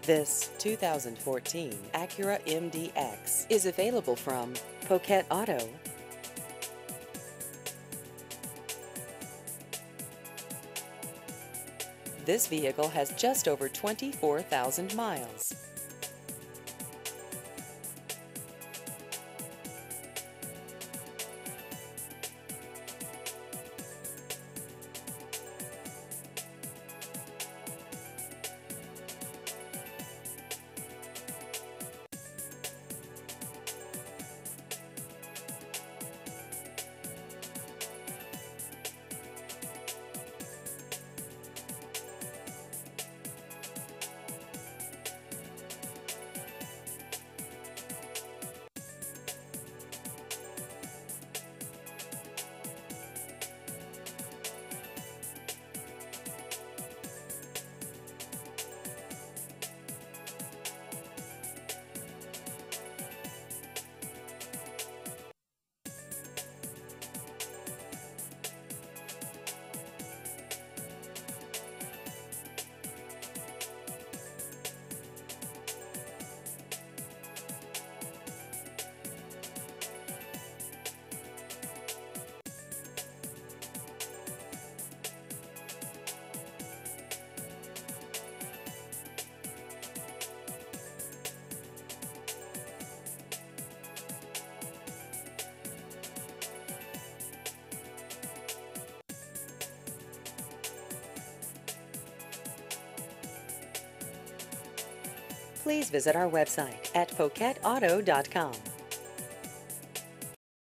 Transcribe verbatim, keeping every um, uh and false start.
This two thousand fourteen Acura M D X is available from Poquet Auto. This vehicle has just over twenty-four thousand miles. Please visit our website at poquet auto dot com.